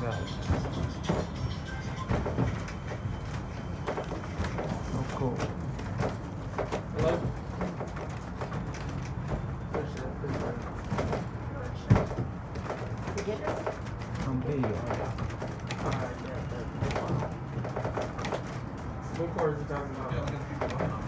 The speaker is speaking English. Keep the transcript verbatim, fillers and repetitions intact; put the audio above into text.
that. Oh, cool. Hello? On video. Alright, yeah, yeah. What part is it talking about?